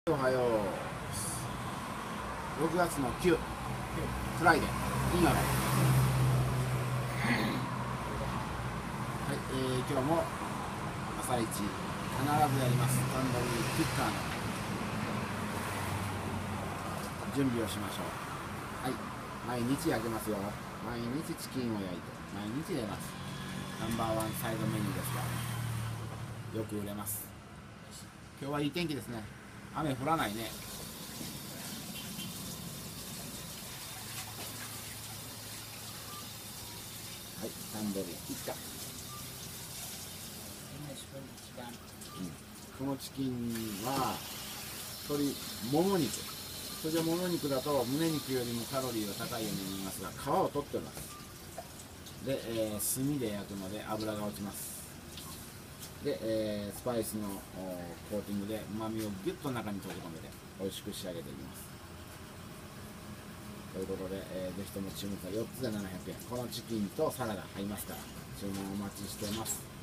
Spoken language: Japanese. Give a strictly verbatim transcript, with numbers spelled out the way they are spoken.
おはよう。ろくがつのく、フライデー、金曜日。はい、えー、今日も朝一、必ずやります。タンドリーキッカーの準備をしましょう。はい、毎日焼けますよ。毎日チキンを焼いて、毎日入れます。ナンバーワンサイドメニューですが、よく売れます。今日はいい天気ですね。雨降らないね。はい、タンドリーキッカー。うん、このチキンは鶏もも肉。通常もも肉だと胸肉よりもカロリーが高いように見えますが、皮を取っております。で、えー、炭で焼くので油が落ちます。で、えー、スパイスのコーティングでうまみをギュッと中に閉じ込めて美味しく仕上げていきます。ということで、えー、ぜひとも注文がよっつでななひゃくえん。このチキンとサラダ入りますから注文お待ちしてます。